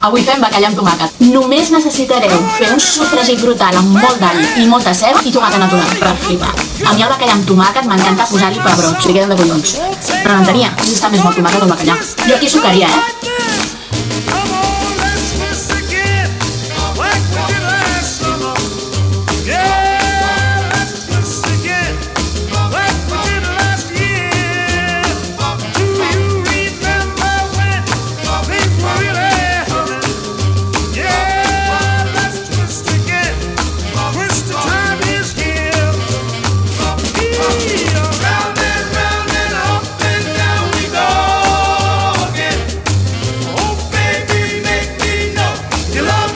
Avui fem bacallà amb tomàquet. Només necessitareu fer un sofregit brutal amb molt d'all i molta ceba i tomàquet natural, per flipar. A mi el bacallà amb tomàquet m'encanta posar-hi pebrots, li queden de collons. Però no entenia, si està més bo el tomàquet o el bacallà. Jo aquí sucaria,